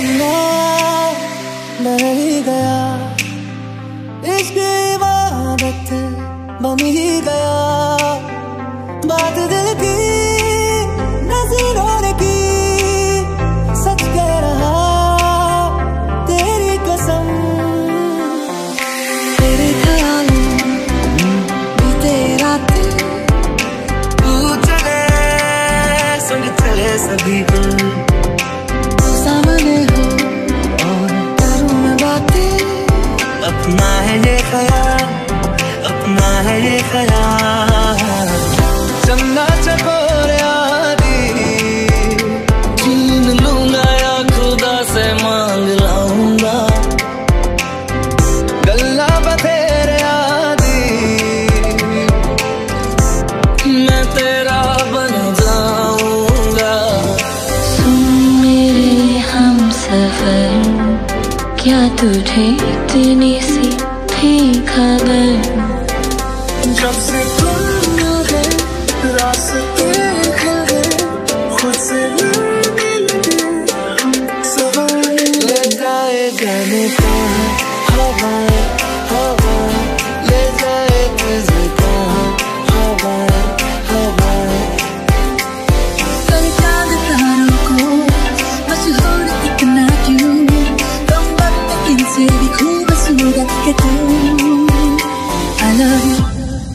चलना मैं ही गया, इश्क इबादत बन ही गया। बात दिल की नजरों ने की, सच कह रहा तेरी कसम। तेरे ख्यालों बीते रातें, तू चले सुन चले सभी को, सामने हो और करूं मैं बातें। अपना है ये ख्याल, अपना है ये ख्याल। चन्ना चकोरे आदि छीन लूंगा या खुदा से मांग लाऊंगा। गल्ला बतेरे आदि मैं तेरा बन जाऊंगा। सुन मेरे हमसफर, क्या तुझे इतनी सी थी खबर? जब से तुम गए रास्ते खड़े, खुद से मिलके हम सवार। ले जाए जाने का हवाएं हवाएं, ले जाए तुझे का हवाएं हवाएं। कल चांद तारों को मशहूर इतना क्यों, तुम वक्त इनसे भी खूबसूरत के तुम। I love you.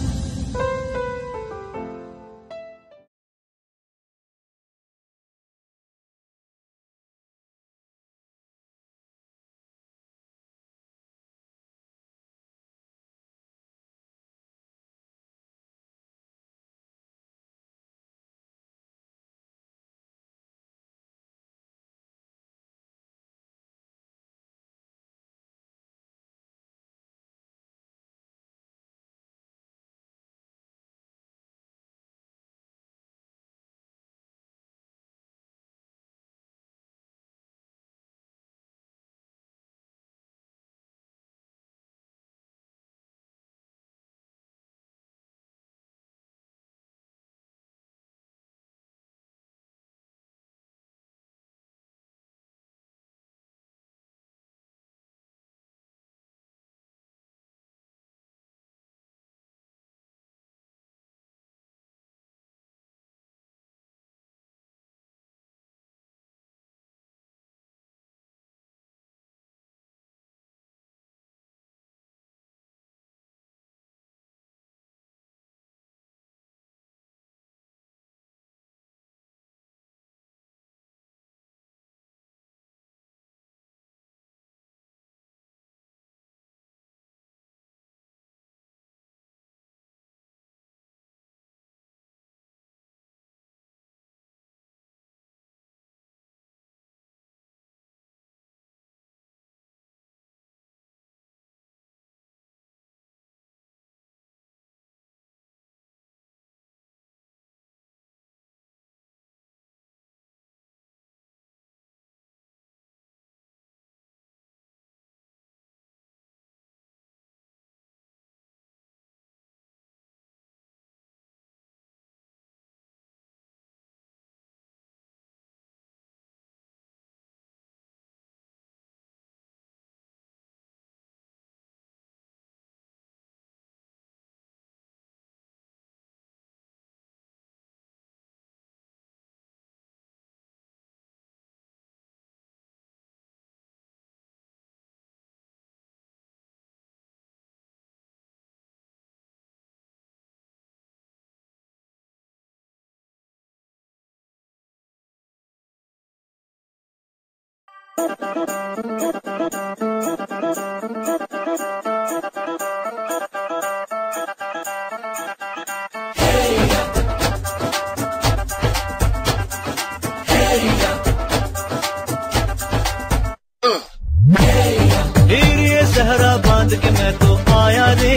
सहरा बांध के मैं तो आया रे,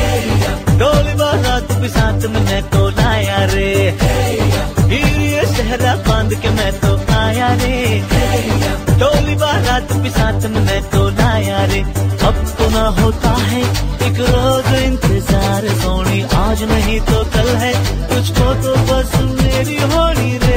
डोली बारात भी साथ में मैं तो लाया रे। ये सहरा बांध के मैं तो आया रे, डोली बारात भी साथ में मैं तो लाया रे। अब तो ना होता है एक रोज इंतजार सोनी, आज नहीं तो कल है तुझको तो बस मेरी होनी रे।